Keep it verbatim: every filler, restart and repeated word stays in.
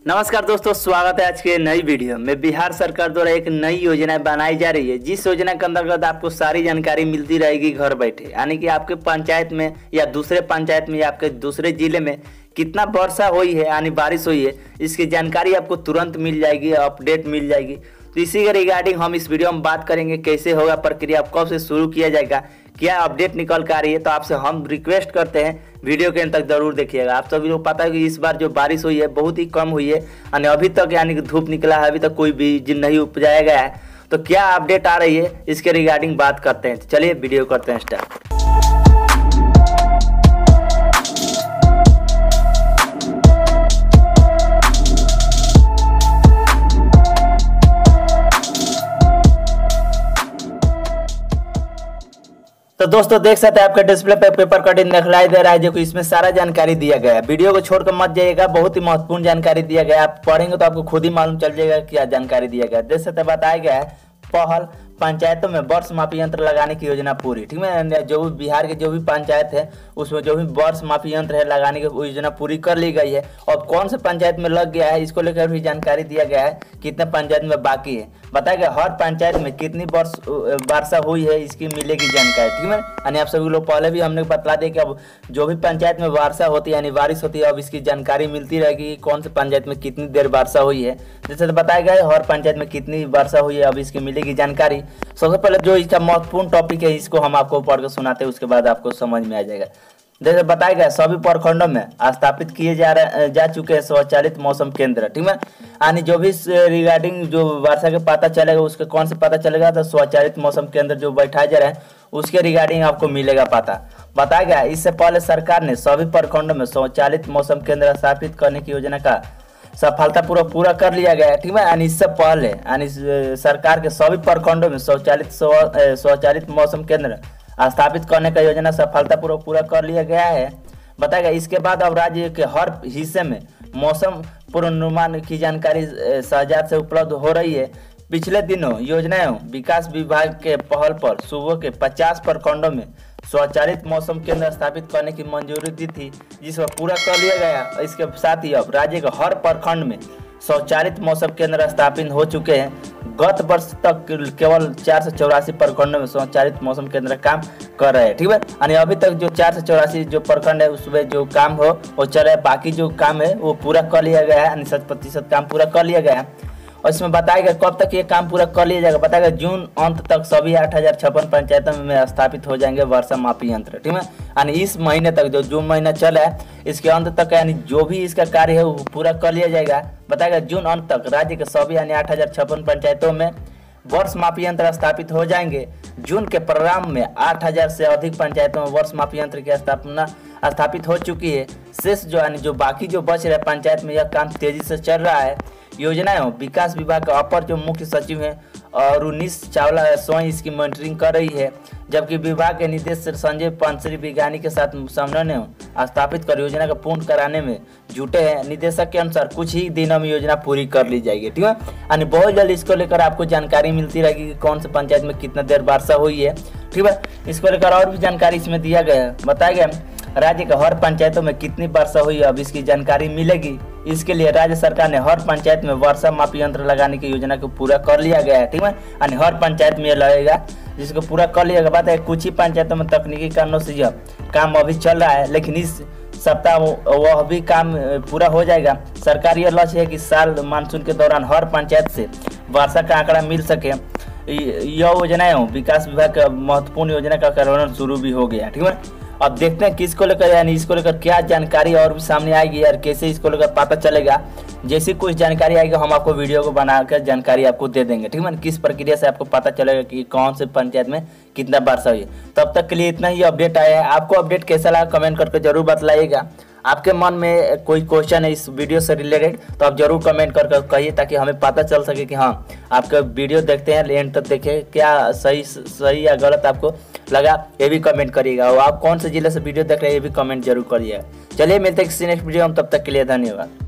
नमस्कार दोस्तों, स्वागत है आज के नई वीडियो में। बिहार सरकार द्वारा एक नई योजना बनाई जा रही है, जिस योजना के अंतर्गत आपको सारी जानकारी मिलती रहेगी घर बैठे। यानी कि आपके पंचायत में या दूसरे पंचायत में या आपके दूसरे जिले में कितना वर्षा हुई है यानी बारिश हुई है, इसकी जानकारी आपको तुरंत मिल जाएगी, अपडेट मिल जाएगी। तो इसी के रिगार्डिंग हम इस वीडियो में बात करेंगे, कैसे होगा प्रक्रिया, कब से शुरू किया जाएगा, क्या अपडेट निकल कर आ रही है। तो आपसे हम रिक्वेस्ट करते हैं वीडियो के अंत तक जरूर देखिएगा। आप सभी को पता है कि इस बार जो बारिश हुई है बहुत ही कम हुई है और अभी तक यानी कि धूप निकला है, अभी तक कोई बीज नहीं उपजाया गया है। तो क्या अपडेट आ रही है इसके रिगार्डिंग बात करते हैं। तो चलिए वीडियो करते हैं स्टार्ट। तो दोस्तों देख सकते हैं आपके डिस्प्ले पे पेपर कटिंग दिखाई दे रहा है, जो कि इसमें सारा जानकारी दिया गया है। वीडियो को छोड़कर मत जाइएगा, बहुत ही महत्वपूर्ण जानकारी दिया गया है। आप पढ़ेंगे तो आपको खुद ही मालूम चल जाएगा क्या जानकारी दिया गया है। देख सकते हैं बताया गया है, पहल पंचायतों में वर्ष मापी यंत्र लगाने की योजना पूरी। ठीक है, जो भी बिहार के जो भी पंचायत है उसमें जो भी वर्ष मापी यंत्र है लगाने की योजना पूरी कर ली गई है। और कौन से पंचायत में लग गया है इसको लेकर भी जानकारी दिया गया है, कितने पंचायत में बाकी है बताया गया। हर पंचायत में कितनी वर्ष वर्षा हुई है इसकी मिलेगी जानकारी। ठीक है, यानी आप सभी लोग पहले भी हमने बता दिया कि अब जो भी पंचायत में वर्षा होती है यानी बारिश होती है, अब इसकी जानकारी मिलती रहेगी कौन से पंचायत में कितनी देर वर्षा हुई है। जैसे बताया गया है हर पंचायत में कितनी वर्षा हुई है, अब इसकी मिलेगी जानकारी। सबसे पहले जो इसका महत्वपूर्ण टॉपिक है इसको हम आपको पढ़ के सुनाते हैं, उसके बाद आपको समझ में आ जाएगा। जैसे बताया गया सभी प्रखंडों में स्थापित किए जा रहे जा चुके हैं स्वचालित मौसम केंद्र। ठीक है, यानी जो भी रिगार्डिंग जो वर्षा के पता चलेगा उसके कौन से पता चलेगा, तो स्वचालित मौसम केंद्र जो बैठाया जा रहा है उसके रिगार्डिंग आपको मिलेगा पता। बताया गया इससे पहले सरकार ने सभी प्रखंडों में स्वचालित मौसम केंद्र स्थापित करने की योजना का सफलतापूर्वक पूरा कर लिया गया है। ठीक है, यानी इससे पहले यानी सरकार के सभी प्रखंडों में स्वचालित स्वचालित मौसम केंद्र स्थापित करने का योजना सफलतापूर्वक पूरा कर लिया गया है। बताया गया इसके बाद अब राज्य के हर हिस्से में मौसम पूर्वानुमान की जानकारी सहजता से उपलब्ध हो रही है। पिछले दिनों योजना एवं विकास विभाग के पहल पर सूबों के पचास प्रखंडों में स्वचालित मौसम केंद्र स्थापित करने की मंजूरी दी थी, जिसको पूरा कर लिया गया। इसके साथ ही अब राज्य के हर प्रखंड में स्वचालित मौसम केंद्र स्थापित हो चुके हैं। गत वर्ष तक केवल चार सौ चौरासी प्रखंडों में स्वचालित मौसम केंद्र काम कर रहे हैं। ठीक है, यानी अभी तक जो चार सौ चौरासी जो प्रखंड है उसमें जो काम हो वो चल रहा है, बाकी जो काम है वो पूरा कर लिया गया है, यानी शत प्रतिशत काम पूरा कर लिया गया है। और इसमें बताया गया कब तक ये काम पूरा कर लिया जाएगा। बताया गया जून अंत तक सभी आठ हजार छप्पन पंचायतों में स्थापित हो जाएंगे वर्षा मापी यंत्र। ठीक है, यानी इस महीने तक जो जून महीना चला है इसके अंत तक यानी जो भी इसका कार्य है वो पूरा कर लिया जाएगा। बताया गया जून अंत तक राज्य के सभी यानी आठ हजार छप्पन पंचायतों में वर्ष मापी यंत्र स्थापित हो जाएंगे। जून के प्रारंभ में आठ हजार से अधिक पंचायतों में वर्ष मापी यंत्र की स्थापना स्थापित हो चुकी है। शेष जो यानी जो बाकी जो बच रहे पंचायत में यह काम तेजी से चल रहा है। योजना एवं विकास विभाग का अपर जो मुख्य सचिव है और उन्नीस चावला स्वयं इसकी मॉनिटरिंग कर रही है, जबकि विभाग के निदेशक संजय पंसरी वैज्ञानिक के साथ समन्वय स्थापित कर योजना का पूर्ण कराने में जुटे हैं। निदेशक के अनुसार कुछ ही दिनों में योजना पूरी कर ली जाएगी। ठीक है, यानी बहुत जल्द इसको लेकर आपको जानकारी मिलती रहेगी कि कौन से पंचायत में कितना देर वर्षा हुई है। ठीक है, इसको लेकर और भी जानकारी इसमें दिया गया है। बताया गया राज्य के हर पंचायतों में कितनी वर्षा हुई है अब इसकी जानकारी मिलेगी। इसके लिए राज्य सरकार ने हर पंचायत में वर्षा मापी यंत्र लगाने की योजना को पूरा कर लिया गया है। ठीक है, यानी हर पंचायत में यह लगेगा, जिसको पूरा कर लिया गया। बात है कुछ ही पंचायतों में तकनीकी कारणों से यह काम अभी चल रहा है, लेकिन इस सप्ताह वह भी काम पूरा हो जाएगा। सरकार यह लक्ष्य है कि साल मानसून के दौरान हर पंचायत से वर्षा का आंकड़ा मिल सके। यह योजना एवं विकास विभाग का महत्वपूर्ण योजना का कार्यान्वयन शुरू भी हो गया। ठीक है, अब देखते हैं किसको लेकर यानी इसको लेकर क्या जानकारी और भी सामने आएगी यार, कैसे इसको लेकर पता चलेगा। जैसी कुछ जानकारी आएगी हम आपको वीडियो को बनाकर जानकारी आपको दे देंगे। ठीक है, किस प्रक्रिया से आपको पता चलेगा कि कौन से पंचायत में कितना वर्षा हुई है। तब तक के लिए इतना ही अपडेट आया है। आपको अपडेट कैसा लगा कमेंट करके जरूर बताइएगा। आपके मन में कोई क्वेश्चन है इस वीडियो से रिलेटेड तो आप जरूर कमेंट करके कहिए, ताकि हमें पता चल सके कि हाँ आपका वीडियो देखते हैं एंड तक देखें, क्या सही सही या गलत आपको लगा ये भी कमेंट करिएगा। और आप कौन से जिले से वीडियो देख रहे हैं ये भी कमेंट जरूर करिएगा। चलिए मिलते हैं किसी नेक्स्ट वीडियो में, तब तक के लिए धन्यवाद।